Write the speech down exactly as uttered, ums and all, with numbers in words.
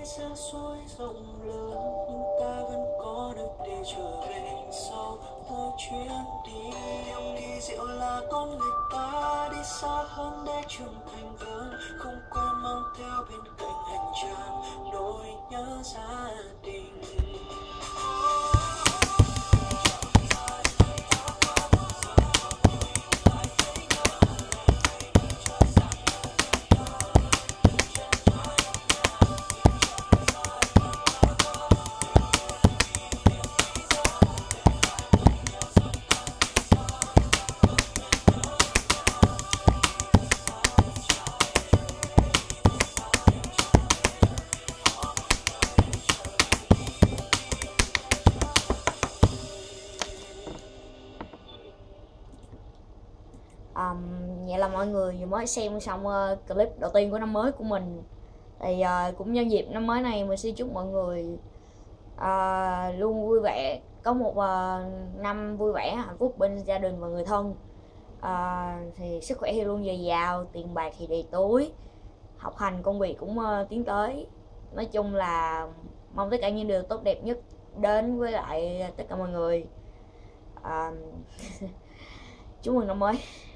xa xôi rộng lớn, nhưng ta vẫn có được để trở về sau mỗi chuyến đi. Điều kỳ diệu là con người ta đi xa hơn để trưởng thành hơn, không quên mang theo bên cạnh hành trang nỗi nhớ gia đình. Um, vậy là mọi người mới xem xong uh, clip đầu tiên của năm mới của mình. Thì uh, cũng nhân dịp năm mới này mình xin chúc mọi người uh, luôn vui vẻ, có một uh, năm vui vẻ, hạnh phúc bên gia đình và người thân. Uh, thì sức khỏe thì luôn dồi dào, tiền bạc thì đầy túi, học hành công việc cũng uh, tiến tới. Nói chung là mong tất cả những điều tốt đẹp nhất đến với lại tất cả mọi người. Uh, chúc mừng năm mới.